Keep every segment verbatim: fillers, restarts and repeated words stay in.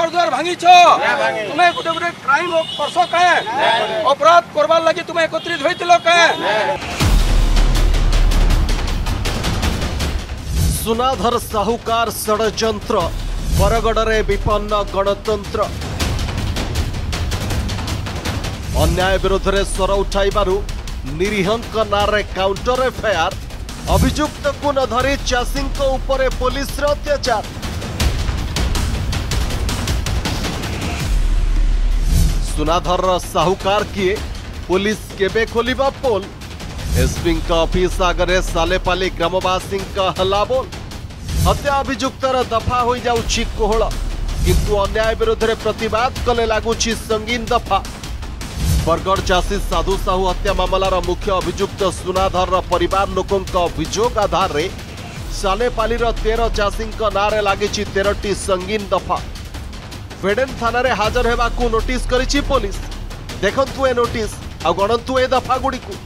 घर द्वार भांगी तुम्हें गोटे गोटे क्राइम करस कहे अपराध करवार लगी तुम्हें एकत्रित होइतिलो कहे। सुनाधर साहुकार षड्यंत्र बरगड़े विपन्न गणतंत्र अन्याय विरोध में स्वर उठाइबारु निरीहंक नारे काउंटर एफआईआर अभियुक्त को न धरी चाषी उपरे पुलिस अत्याचार। सुनाधर साहुकार किए पुलिस केबे खोलिबा पोल एसपी ऑफिस आगे सालेपाली ग्रामवासी हल्ला बोल हत्या अभियुक्तर दफा हो जाउछि कोहल किंतु अन्याय विरोध में प्रतिवाद कले लगुछि संगीन दफा। बरगड़ चाषी साधु साहू हत्या मामलार मुख्य अभियुक्त सुनाधर परिवार लोकों अभियोग आधार रे सालेपाली तेरह चाषी नारे लगी तेरह संगीन दफा। वेडेन थाना रे हाजर होगाकू नोटिस करिछि पुलिस। देखंतु ए नोटिस आ गणंतु ए दफा गुड़ी को।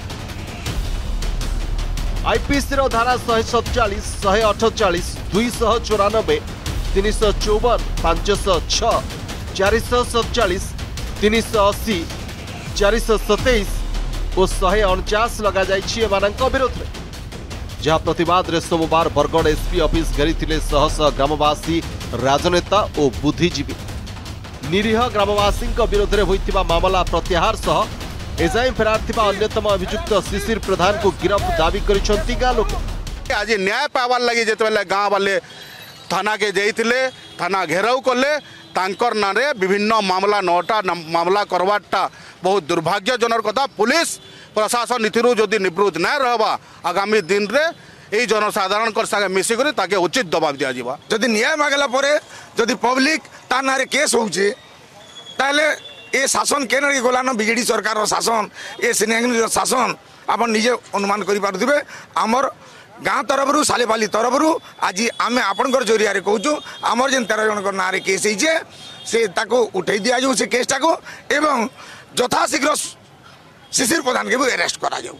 आईपीसी धारा शहे सतचाश शहे अठचाश दुईश चौरानबे तीन सौ चौवन पांचश छ चार सौ सतचाश तीन सौ अशी चार सौ सतैश और शहे अणचाश लग विरोध में जहाँ प्रतिवाद रे सोमवार बरगड़ एसपी ऑफिस घेरी शह शह ग्रामवासी राजनेता और बुद्धिजीवी निरीह ग्रामवासी विरोध में होता मामला प्रत्याहार सह एजाए फेरार थिबा अन्यतम अभियुक्त शिशिर प्रधान को गिरफ्त दाबी करिसंती गाँ लोक। आज न्याय पावार लगी जिते गाँव वाले थाना के जाइए थाना घेराव कले तांकर नारे विभिन्न मामला नौटा मामला करवाटा बहुत दुर्भाग्यजनक कथा। पुलिस प्रशासन नीति जदि निवृत्त न रहा आगामी दिन रे यही जनसाधारण संगे मिसिक ताके उचित दबाव दि जावा। जदि न्याय मांगला परे जदि पब्लिक ता नारे केस होउछे ताले ए शासन केन गलान बीजेडी सरकार शासन ए सिनेंग शासन आप निजे अनुमान करि पारुथिबे। आमर गाँ तरफ सालेपाली तरफ आज आम आपण जरिया कहूँ आमर जेन तेरह जन ना केस होइछे से ताको उठे दि जाऊ से केसटा को एवं यथाशीघ्र शिशिर प्रधान के भी अरेस्ट करा जाऊ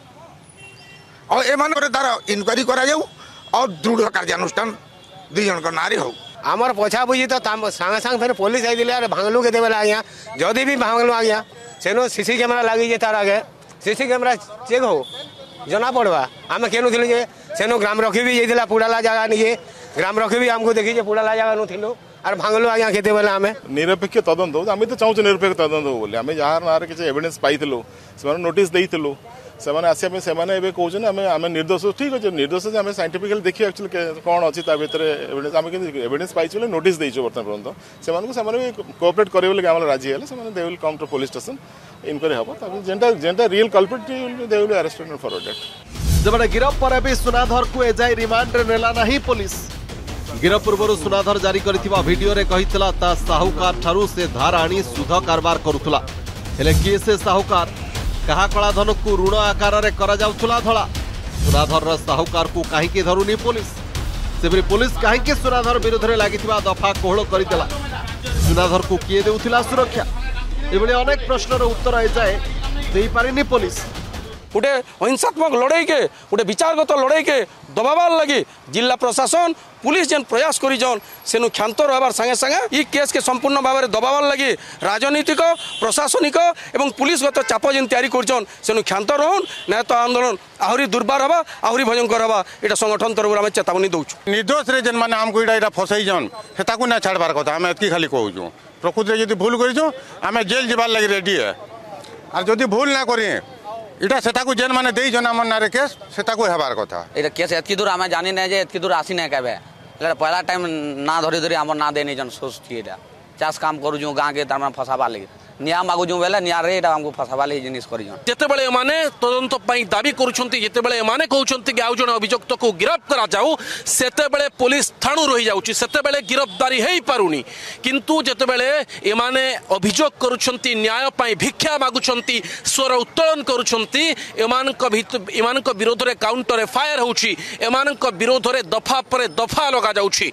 और एमान तार इनक्वारी करा जाऊ और दृढ़ कार्यानुष्ठान दुई जन ना हो। आमर पोछा बुझी तो सांगे सांगे फिर पुलिस आई भांगलू के देवे आज्ञा जदि भी भांगलू आज्ञा सेनो सीसी कैमेरा लगी तार आगे सीसी कैमेरा चेक हो जना पड़वा आम केनु थिलु जे सेनो ग्राम रखी भी जाइला पुडाला जगह निजे ग्राम रखी भी हमको देखी जे पुडाला जगह नु थिलु आर भांगलु आज्ञा केते बेला आमे निरपेक्ष तदंत हो आमे तो चाहू निरपेक्ष तदंत हो बोले आमे जहार नार के एविडेंस पाइथिलु से नोटिस देइथिलु सेमाने आसी आमे सेमाने एबे कहउछन आमे आमे निर्दोष ठीक अछि निर्दोष जे आमे साइंटिफिकली देखि एक्चुअली कोन अछि ता भीतर एविडेंस आमे के एविडेंस पाइछु बोले नोटिस देइछु वर्तमान पर्यंत सेमाने को सेमाने कोऑपरेट करे बोले गामला राजी हेले सेमाने they will come to police station inquiry हबो ता जेंटा जेंटा real culprit they will arrest for that. जबडे गिरफ पर भी सुनाधर को एजाई रिमांड रे नेला नहीं पुलिस। गिरफ पूर्व सुनाधर जारी करथिबा वीडियो रे कहितला ता साहुकार ठारू से धार आनी सुध कारबार करुथला हेले किए से साहुकार कहा कला धन को ऋण आकार रे करा जाउथला धला सुनाधर रा साहुकार को काहे के धरुनी पुलिस सेबरी पुलिस काहे के सुनाधर विरोध रे लागिथिबा दफा कोहळ करितला सुनाधर को किए देउथला सुरक्षा एबले अनेक प्रश्नर उत्तर एजाए देई पारिनी पुलिस। गोटे हिंसात्मक लड़ाई के गोटे विचारगत लड़ाई के दबावार लगी जिला प्रशासन पुलिस जेन प्रयास करी जन सेनु क्षांत रहार संगे संगे ई केस के संपूर्ण भाव में दबावार लगी राजनीतिक प्रशासनिक एवं पुलिसगत चाप जेन तैयारी करछन सेनु क्षांत रहन ना तो आंदोलन आहुरी दुर्बार हवा आहुरी भयंकर हवा एटा संगठन तरफ आम चेतावनी दउछु। निर्दोष रे जेन माने हमको इडा फसई जन हेताकू ना छाड़बार कथा आम एतकी खाली कहूँ प्रकृति जदि भूल करिछो आम जेल जीवार लगी रेडी है और जदि भूल ना करिए इटा सेताकू जेन माने देई जन हमर नारे केस सेताकू हेबार कथा एटा केस एतकी दूर आमे जानि नै जे एतकी दूर आसी नै कहबे ले पहला टाइम ना धरि धरि हमर ना देनी जन सोच थिएटा चास काम करू जो गां के तार फसाबा लगे निया मागु जो बेले निया रे हमको फसाबा ले जिनिस करी जन जेते बेले माने तदंत पई दाबी करूछंती जेते बेले माने कहउछंती कि आउ जण अभियुक्त को गिरफ्त करा जाऊ सेते बेले पुलिस थाणु रही जाउची सेते बेले गिरफ्तारी हेई पारुनी किंतु जेते बेले ए माने अभियोग करूछंती न्याय पई भिक्षा मागुछंती स्वर उत्तोलन करूछंती एमानक एमानक विरोध रे काउंटर एफआईआर होउची एमानक विरोध रे दफा पर दफा लगा जाउची।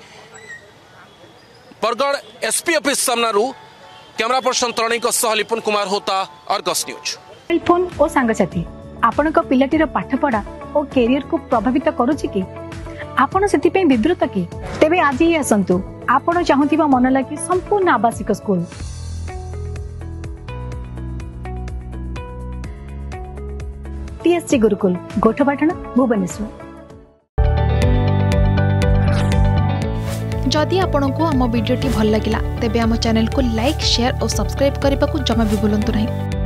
बरगड़ एसपी ऑफिस सामनारू कैमरा पर्सन तरणୀ सह लिपुन कुमार होता अर्गस न्यूज। मोबाइल फोन और सांगसाथी आपणक पिलाटीर पाठपढ़ा और कैरियर को प्रभावित करुछि कि आपण सेति पे विद्रुत कि तेबे आज ही आसंतु आपण चाहूथिबा मन लगी संपूर्ण आवासिक स्कूल टीएससी गुरुकुल गोठपाटण भुवनेश्वर। जदि आपंक आम भिडी भल लगा तेब आम चैनल को लाइक शेयर और सब्सक्राइब करने को जमा भी भूलु नहीं।